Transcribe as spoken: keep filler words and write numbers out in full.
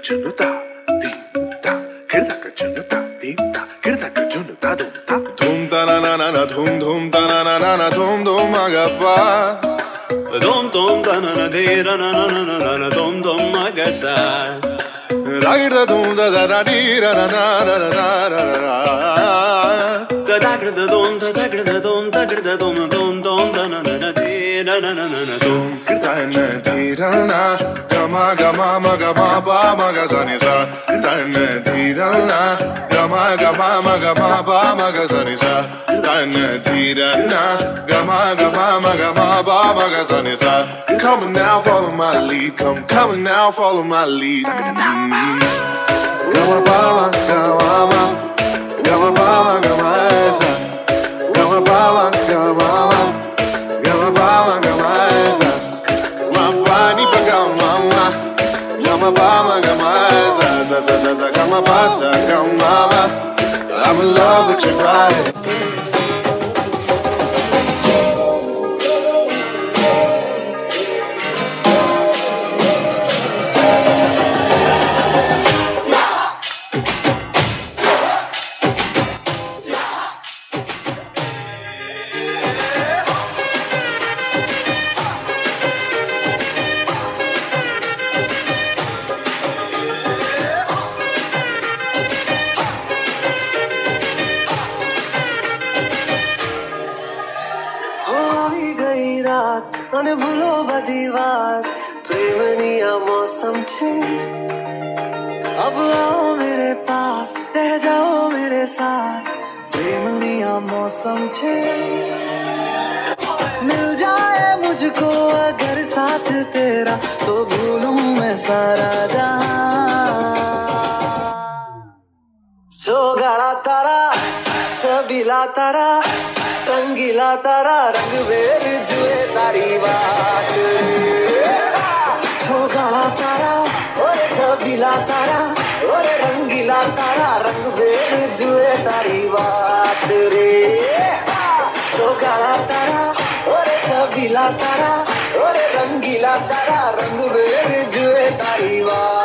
junuta tinta kirda ka junuta tinta kirda ka junuta dumta dhum ta na na na na dhum dhum ta na na na na dhum dhum magapa dhum dhum ta na na de na na na na na na dhum dhum magasa ra da dhum da da da di ra na na na na na na da da da dhum da da da dhum da da dhum dhum dhum da na na na de na na na na dhum kirda na di ra na gama gama ma gama ba ma ga sa ni sa kirda na di ra na gama gama ma gama ba ma ga sa ni sa kirda na di ra na gama gama ma gama ba ma ga sa ni sa come now follow my lead come come now follow my lead gama ba ma gama ba gama ba ma gama sa gama ba ma gama ba gama ba ma gama sa ma ba ni ba gama ma gama ba ma gama sa sa sa sa sa gama ba sa gama ba I'm in love with your body મને ભૂલો બધી વાત પ્રેમની આ मौसम छे अब आओ मेरे पास रह जाओ मेरे साथ प्रेमनी आ मौसम छे मिल जाए मुझको अगर साथ तेरा तो भूलूं मैं सारा जहां सोगाड़ा तारा छबीला तारा रंगीला तारा रंग बेर जुए तारी बात छोगाड़ा तारा और छबीला तारा और रंगीला तारा रंग बेर जुए तारी बात रे छोगाड़ा तारा और छबीला तारा और रंगीला तारा रंग बेर जुए तारी बात